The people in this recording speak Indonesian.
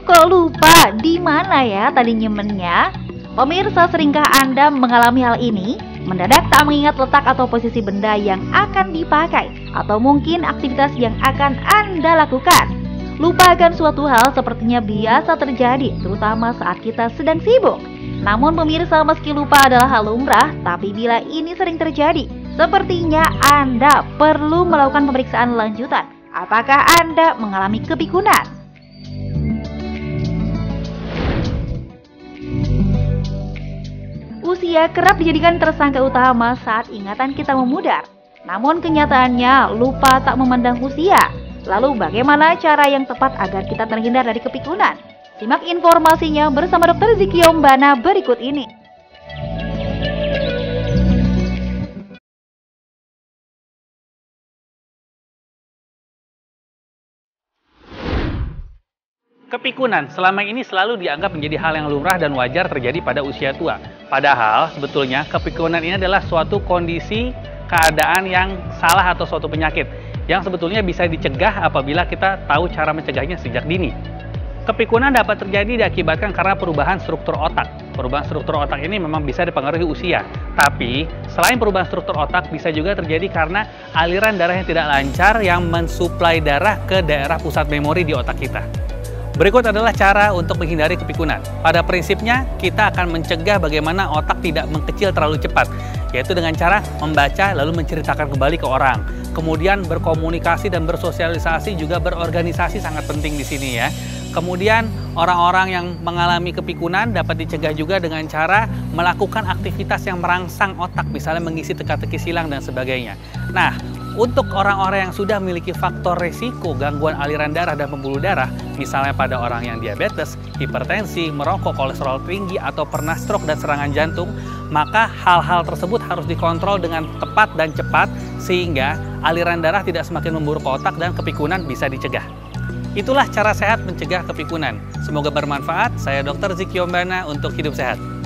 Kok lupa di mana ya tadi nyemennya? Pemirsa, seringkah Anda mengalami hal ini? Mendadak tak mengingat letak atau posisi benda yang akan dipakai, atau mungkin aktivitas yang akan Anda lakukan. Lupakan suatu hal sepertinya biasa terjadi, terutama saat kita sedang sibuk. Namun pemirsa, meski lupa adalah hal lumrah, tapi bila ini sering terjadi, sepertinya Anda perlu melakukan pemeriksaan lanjutan. Apakah Anda mengalami kepikunan? Usia kerap dijadikan tersangka utama saat ingatan kita memudar. Namun kenyataannya lupa tak memandang usia. Lalu bagaimana cara yang tepat agar kita terhindar dari kepikunan? Simak informasinya bersama Dr. Ziki Yombana berikut ini. Kepikunan selama ini selalu dianggap menjadi hal yang lumrah dan wajar terjadi pada usia tua. Padahal sebetulnya kepikunan ini adalah suatu kondisi keadaan yang salah atau suatu penyakit yang sebetulnya bisa dicegah apabila kita tahu cara mencegahnya sejak dini. Kepikunan dapat terjadi diakibatkan karena perubahan struktur otak. Perubahan struktur otak ini memang bisa dipengaruhi usia. Tapi selain perubahan struktur otak bisa juga terjadi karena aliran darah yang tidak lancar yang mensuplai darah ke daerah pusat memori di otak kita. Berikut adalah cara untuk menghindari kepikunan. Pada prinsipnya, kita akan mencegah bagaimana otak tidak mengecil terlalu cepat, yaitu dengan cara membaca lalu menceritakan kembali ke orang. Kemudian berkomunikasi dan bersosialisasi juga berorganisasi sangat penting di sini ya. Kemudian orang-orang yang mengalami kepikunan dapat dicegah juga dengan cara melakukan aktivitas yang merangsang otak, misalnya mengisi teka-teki silang dan sebagainya. Nah, untuk orang-orang yang sudah memiliki faktor resiko gangguan aliran darah dan pembuluh darah, misalnya pada orang yang diabetes, hipertensi, merokok, kolesterol tinggi, atau pernah stroke dan serangan jantung, maka hal-hal tersebut harus dikontrol dengan tepat dan cepat sehingga aliran darah tidak semakin memburuk ke otak dan kepikunan bisa dicegah. Itulah cara sehat mencegah kepikunan. Semoga bermanfaat. Saya Dr. Ziki Yombana untuk Hidup Sehat.